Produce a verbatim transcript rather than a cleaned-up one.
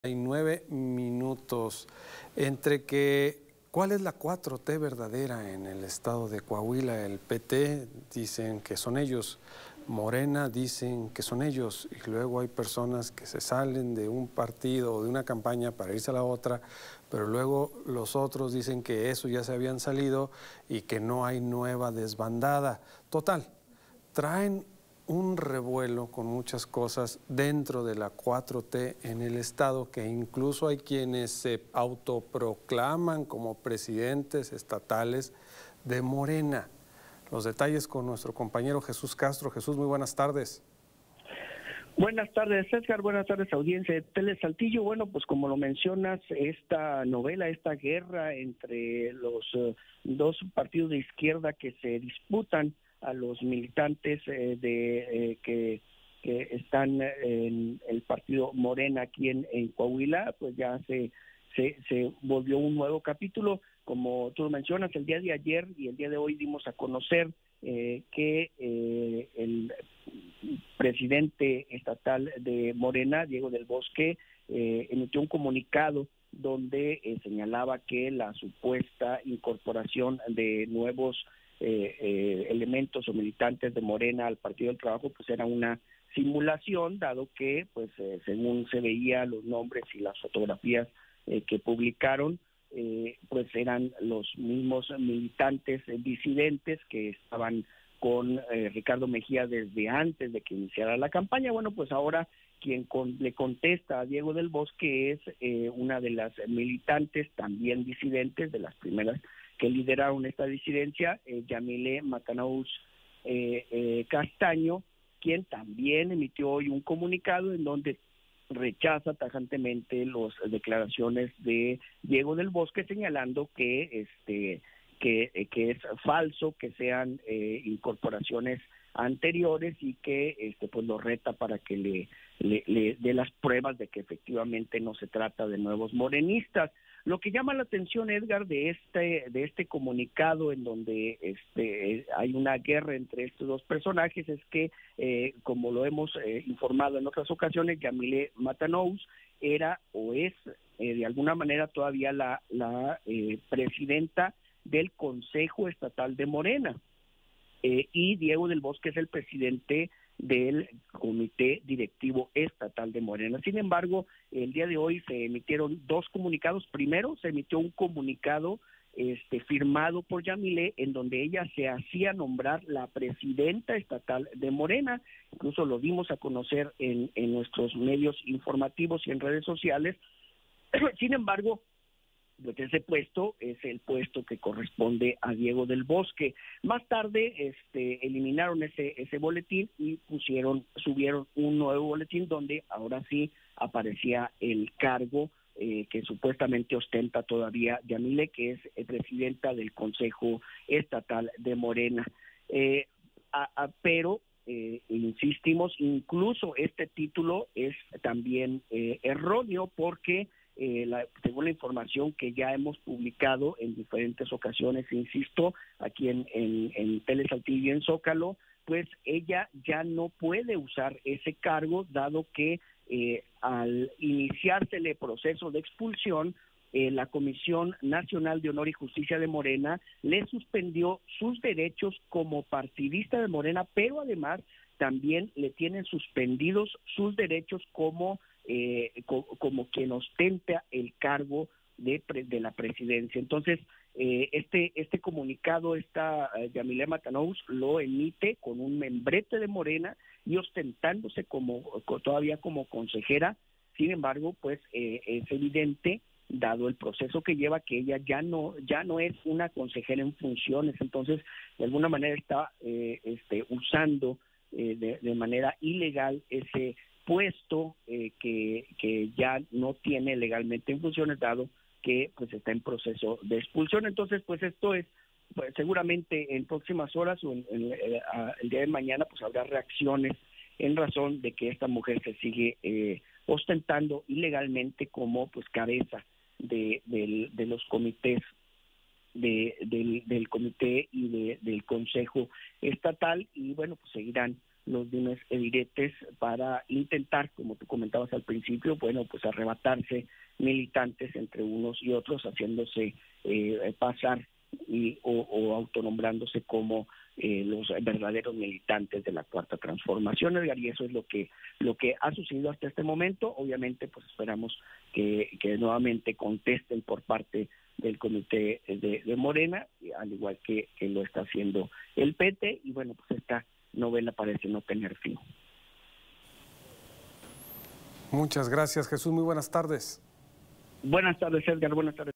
Hay nueve minutos entre que ¿cuál es la cuatro T verdadera en el estado de Coahuila? El P T dicen que son ellos, Morena dicen que son ellos, y luego hay personas que se salen de un partido o de una campaña para irse a la otra, pero luego los otros dicen que eso ya se habían salido y que no hay nueva desbandada. Total, traen un revuelo con muchas cosas dentro de la cuatro T en el estado, que incluso hay quienes se autoproclaman como presidentes estatales de Morena. Los detalles con nuestro compañero Jesús Castro. Jesús, muy buenas tardes. Buenas tardes, Edgar. Buenas tardes, audiencia de Tele Saltillo. Bueno, pues como lo mencionas, esta novela, esta guerra entre los uh, dos partidos de izquierda que se disputan a los militantes eh, de eh, que, que están en el partido Morena aquí en, en Coahuila, pues ya se, se se volvió un nuevo capítulo. Como tú lo mencionas, el día de ayer y el día de hoy dimos a conocer eh, que eh, el presidente estatal de Morena, Diego del Bosque, eh, emitió un comunicado donde eh, señalaba que la supuesta incorporación de nuevos Eh, eh, elementos o militantes de Morena al Partido del Trabajo pues era una simulación, dado que pues eh, según se veía los nombres y las fotografías eh, que publicaron eh, pues eran los mismos militantes eh, disidentes que estaban con eh, Ricardo Mejía desde antes de que iniciara la campaña. Bueno, pues ahora quien con, le contesta a Diego del Bosque es eh, una de las militantes también disidentes, de las primeras que lideraron esta disidencia, eh, Yamile Matanaus eh, eh, Castaño, quien también emitió hoy un comunicado en donde rechaza tajantemente las declaraciones de Diego del Bosque, señalando que este que, que es falso que sean eh, incorporaciones anteriores y que este pues lo reta para que le, le, le dé las pruebas de que efectivamente no se trata de nuevos morenistas. Lo que llama la atención, Edgar, de este de este comunicado en donde este hay una guerra entre estos dos personajes es que, eh, como lo hemos eh, informado en otras ocasiones, Yamile Matanaus era o es eh, de alguna manera todavía la, la eh, presidenta del Consejo Estatal de Morena, eh, y Diego del Bosque es el presidente del Comité Directivo Estatal de Morena. Sin embargo, el día de hoy se emitieron dos comunicados. Primero, se emitió un comunicado este, firmado por Yamile, en donde ella se hacía nombrar la presidenta estatal de Morena. Incluso lo dimos a conocer en, en nuestros medios informativos y en redes sociales. Sin embargo, pues ese puesto es el puesto que corresponde a Diego del Bosque. Más tarde este, eliminaron ese ese boletín y pusieron, subieron un nuevo boletín donde ahora sí aparecía el cargo eh, que supuestamente ostenta todavía Yamile, que es eh, presidenta del Consejo Estatal de Morena. Eh, a, a, pero eh, insistimos, incluso este título es también eh, erróneo porque Eh, la, según la información que ya hemos publicado en diferentes ocasiones, insisto, aquí en, en, en Tele Saltillo y en Zócalo, pues ella ya no puede usar ese cargo, dado que eh, al iniciársele proceso de expulsión, eh, la Comisión Nacional de Honor y Justicia de Morena le suspendió sus derechos como partidista de Morena, pero además también le tienen suspendidos sus derechos como Eh, co como quien ostenta el cargo de, de la presidencia. Entonces, eh, este este comunicado, esta uh, Yamile Matanaus lo emite con un membrete de Morena y ostentándose como todavía como consejera. Sin embargo, pues eh, es evidente, dado el proceso que lleva, que ella ya no ya no es una consejera en funciones. Entonces, de alguna manera está eh, este usando eh, de, de manera ilegal ese puesto eh, que, que ya no tiene legalmente en funciones, dado que pues está en proceso de expulsión. Entonces, pues esto es, pues, seguramente en próximas horas o en, en, en, a, el día de mañana pues habrá reacciones en razón de que esta mujer se sigue eh, ostentando ilegalmente como pues cabeza de, de, de los comités de, del, del comité y de, del Consejo Estatal, y bueno, pues seguirán los dimes y diretes para intentar, como tú comentabas al principio, bueno, pues arrebatarse militantes entre unos y otros, haciéndose eh, pasar y, o, o autonombrándose como eh, los verdaderos militantes de la Cuarta Transformación, Edgar, y eso es lo que lo que ha sucedido hasta este momento. Obviamente, pues esperamos que, que nuevamente contesten por parte del comité de, de Morena, al igual que, que lo está haciendo el P T, y bueno, pues esta novela parece no tener fin. Muchas gracias, Jesús. Muy buenas tardes. Buenas tardes, Edgar. Buenas tardes.